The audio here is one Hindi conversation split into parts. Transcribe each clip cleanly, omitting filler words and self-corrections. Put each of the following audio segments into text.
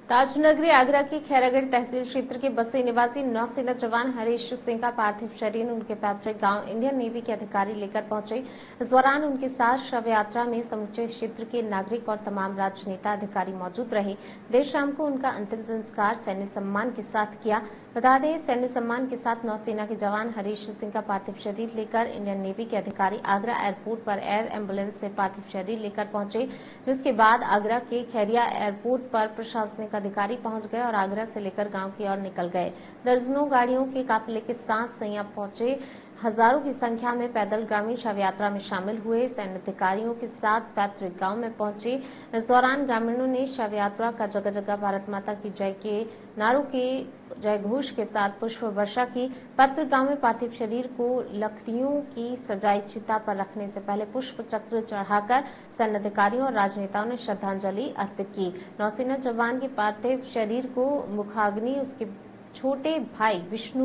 ताजनगरी आगरा की खैरागढ़ तहसील क्षेत्र के बस्सी निवासी नौसेना जवान हरीश सिंह का पार्थिव शरीर उनके पैतृक गांव इंडियन नेवी के अधिकारी लेकर पहुंचे। इस दौरान उनके साथ शव यात्रा में समूचे क्षेत्र के नागरिक और तमाम राजनेता अधिकारी मौजूद रहे। देर शाम को उनका अंतिम संस्कार सैन्य सम्मान के साथ किया। बता दें, सैन्य सम्मान के साथ नौसेना के जवान हरीश सिंह का पार्थिव शरीर लेकर इंडियन नेवी के अधिकारी आगरा एयरपोर्ट पर एयर एम्बुलेंस से पार्थिव शरीर लेकर पहुंचे, जिसके बाद आगरा के खैरिया एयरपोर्ट पर प्रशासनिक अधिकारी पहुंच गए और आगरा से लेकर गांव की ओर निकल गए। दर्जनों गाड़ियों के काफिले के साथ सैया पहुंचे। हजारों की संख्या में पैदल ग्रामीण शव यात्रा में शामिल हुए। सैन्य अधिकारियों के साथ पैतृक गांव में पहुंचे। इस दौरान ग्रामीणों ने शव यात्रा का जगह जगह भारत माता की जय के नारों के जय घोष के साथ पुष्प वर्षा की। पैतृक गांव में पार्थिव शरीर को लकड़ियों की सजाई चिता पर रखने से पहले पुष्प चक्र चढ़ाकर सैन्य अधिकारियों और राजनेताओं ने श्रद्धांजलि अर्पित की। नौसेना जवान के पार्थिव शरीर को मुखाग्नि उसके छोटे भाई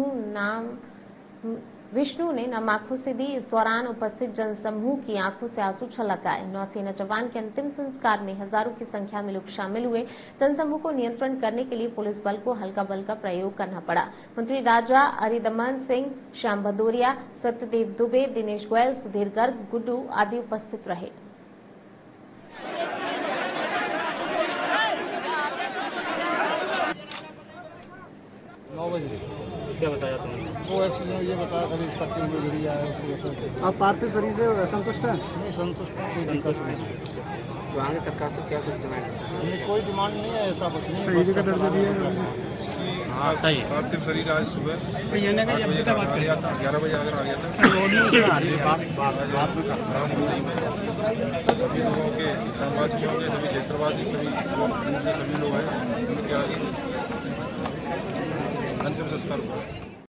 विष्णु ने नम आंखों से दी। इस दौरान उपस्थित जनसमूह की आंखों से आंसू छलक आए। नौसेना जवान के अंतिम संस्कार में हजारों की संख्या में लोग शामिल हुए। जनसमूह को नियंत्रण करने के लिए पुलिस बल को हल्का बल का प्रयोग करना पड़ा। मंत्री राजा अरिदमन सिंह, श्याम भदौरिया, सत्यदेव दुबे, दिनेश गोयल, सुधीर गर्ग, गुड्डू आदि उपस्थित रहे। क्या बताया तुमने? वो एक्सीडेंट ये बताया कभी इसका क्यों गिरी है। आप पार्थिव शरीर से संतुष्ट हैं? नहीं संतुष्ट है, कोई दिक्कत नहीं। तो आगे सरकार से क्या कुछ डिमांड है? कोई डिमांड नहीं है, ऐसा कुछ नहीं। शहीद का दर्जा दिया है। हाँ सही। पार्थिव शरीर आज सुबह 8 बजे आ गया था, 11 बजे आकर आ गया था। सभी लोगों के ग्रामवासियों के, सभी क्षेत्रवासी, सभी लोग हैं, उनके आगे अंतिम संस्कार हुआ।